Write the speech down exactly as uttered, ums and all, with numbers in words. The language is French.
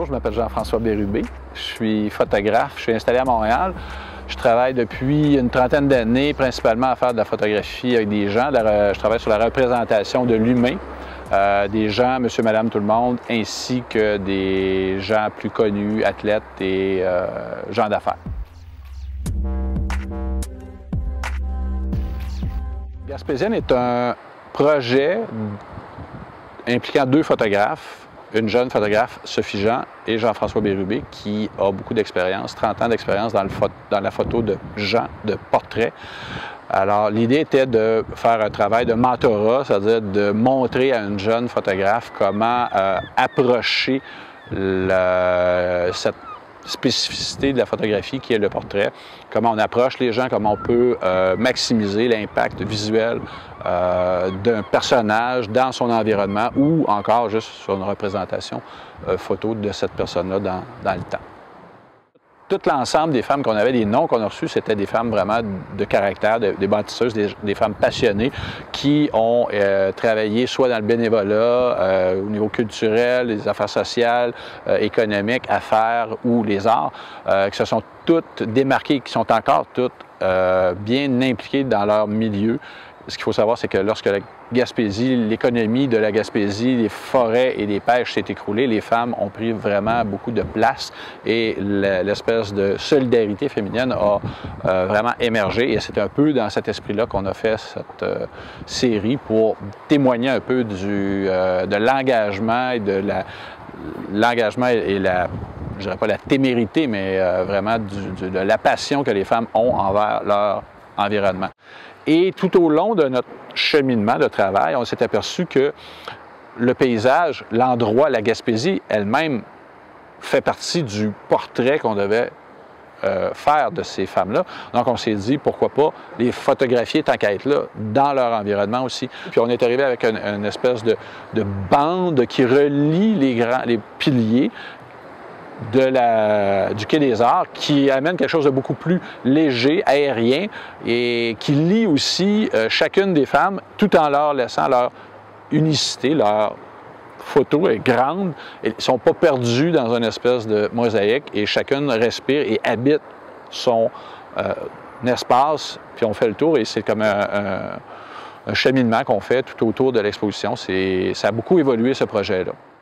je m'appelle Jean-François Bérubé. Je suis photographe, je suis installé à Montréal. Je travaille depuis une trentaine d'années principalement à faire de la photographie avec des gens. Je travaille sur la représentation de l'humain, euh, des gens, monsieur, madame, tout le monde, ainsi que des gens plus connus, athlètes et euh, gens d'affaires. Gaspésienne est un projet impliquant deux photographes, une jeune photographe, Sophie Jean, et Jean-François Bérubé, qui a beaucoup d'expérience, trente ans d'expérience dans, dans la photo de gens, de portraits. Alors, l'idée était de faire un travail de mentorat, c'est-à-dire de montrer à une jeune photographe comment euh, approcher le, cette spécificité de la photographie qui est le portrait, comment on approche les gens, comment on peut euh, maximiser l'impact visuel euh, d'un personnage dans son environnement ou encore juste sur une représentation euh, photo de cette personne-là dans, dans le temps. Tout l'ensemble des femmes qu'on avait, des noms qu'on a reçus, c'était des femmes vraiment de caractère, de, des bâtisseuses, des, des femmes passionnées qui ont euh, travaillé soit dans le bénévolat, euh, au niveau culturel, les affaires sociales, euh, économiques, affaires ou les arts, euh, qui se sont toutes démarquées, qui sont encore toutes euh, bien impliquées dans leur milieu. Ce qu'il faut savoir, c'est que lorsque la Gaspésie, l'économie de la Gaspésie, les forêts et les pêches s'est écroulée, les femmes ont pris vraiment beaucoup de place et l'espèce de solidarité féminine a euh, vraiment émergé. Et c'est un peu dans cet esprit-là qu'on a fait cette euh, série pour témoigner un peu du, euh, de l'engagement et de la l'engagement et la, je dirais pas la témérité, mais euh, vraiment du, du, de la passion que les femmes ont envers leur environnement. Et tout au long de notre cheminement de travail, on s'est aperçu que le paysage, l'endroit, la Gaspésie elle-même fait partie du portrait qu'on devait euh, faire de ces femmes-là. Donc on s'est dit, pourquoi pas les photographier tant qu'à être là, dans leur environnement aussi. Puis on est arrivé avec une, une espèce de, de bande qui relie les, grands, les piliers de la, du Quai des Arts, qui amène quelque chose de beaucoup plus léger, aérien, et qui lie aussi euh, chacune des femmes, tout en leur laissant leur unicité, leur photo est grande, ils ne sont pas perdus dans une espèce de mosaïque, et chacune respire et habite son euh, espace, puis on fait le tour, et c'est comme un, un, un cheminement qu'on fait tout autour de l'exposition. Ça a beaucoup évolué, ce projet-là.